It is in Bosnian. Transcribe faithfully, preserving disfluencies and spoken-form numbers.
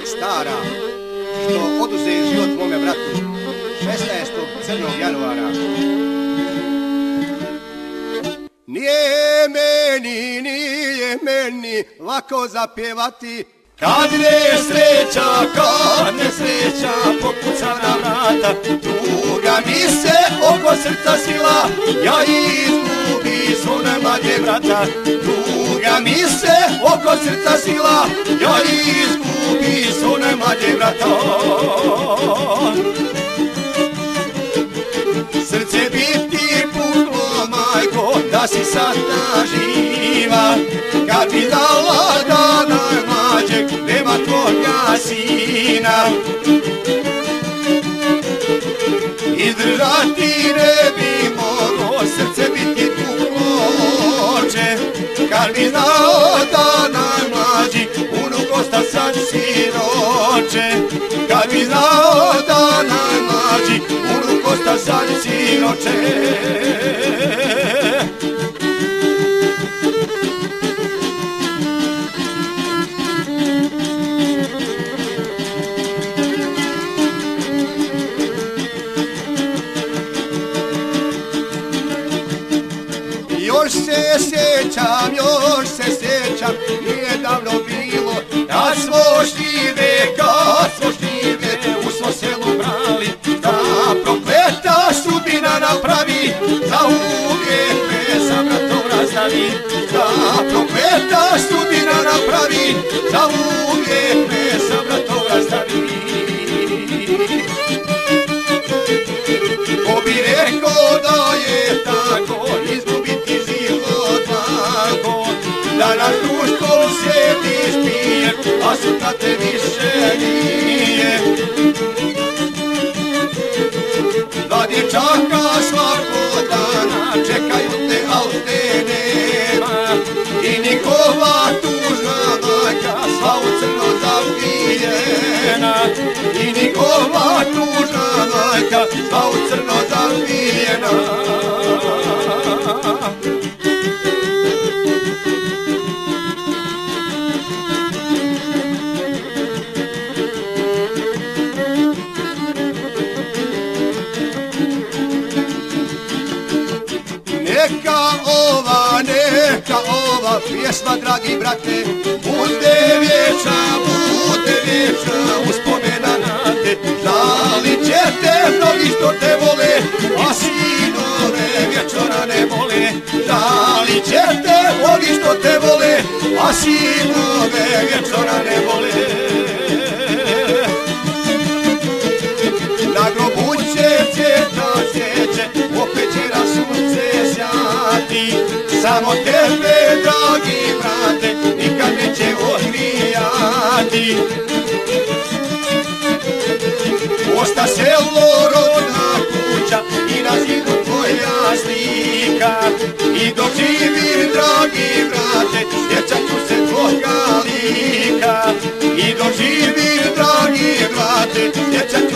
stara, što oduze život mome bratu šesnaestog crnog januara. Nije meni, nije meni lako zapjevati, kad ne sreća, kad ne sreća pokuca na vrata, tuga mi se oko srca sila, ja izgubi svone mlađe brata. Tuga mi se oko srca sila, ja izgubi svone mlađe brata. Srce bi ti puklo, majko, da si sad živa, kad bi dala da najmlađeg nema tvoga sina. Izdržati ne bi moglo, srce bi ti pukloče, kad bi znao da najmlađi unuk osta sad siroče. Kad bi znao da najmlađi unuk osta sad siroče. Još se sjećam, još se sjećam, nije davno bilo, kad smo šljive, kad smo šljive u svo selu brali, da prokleta sudbina napravi, da uvijek me sa bratom rastavi. Da prokleta sudbina napravi, da uvijek me sa bratom rastavi. Ko bi rekao da je tako, izgubiti život lako, da na društvo sjediš pijem, a sutra te više nije. Dva dječaka svakog dana čekaju te, al te nema, i njihova tužna majka sva u crno zavijena. I njihova tužna majka sva u crno zavijena. Neka ova, neka ova pjesma, dragi brate, bude vječna, bude vječna uspomena na te. Žalit će te mnogi što te vole, a sinove vječora ne vole. Žalit će te mnogi što te vole, a sinove vječora ne vole. Na grobu će cvjeta cvijeće, opet će na sunce sjati, samo tebe, dragi brate, nikad neće odvijati. Osta selo, rodna kuća i na zidu tvoja slika, i dok živim, dragi brate, sjećat ću se tvoga lika. I dok živim, dragi brate, sjećat